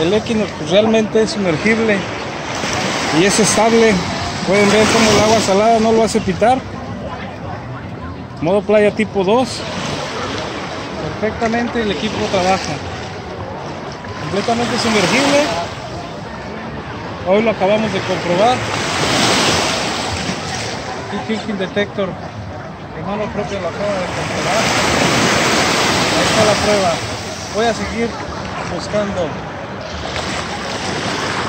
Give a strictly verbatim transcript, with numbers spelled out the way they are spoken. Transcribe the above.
El Equinox pues, realmente es sumergible y es estable. Pueden ver cómo el agua salada no lo hace pitar. Modo playa tipo dos. Perfectamente el equipo trabaja. Completamente sumergible. Hoy lo acabamos de comprobar. Aquí Fishing Detector de mano propia lo acaba de comprobar. Ahí está la prueba. Voy a seguir buscando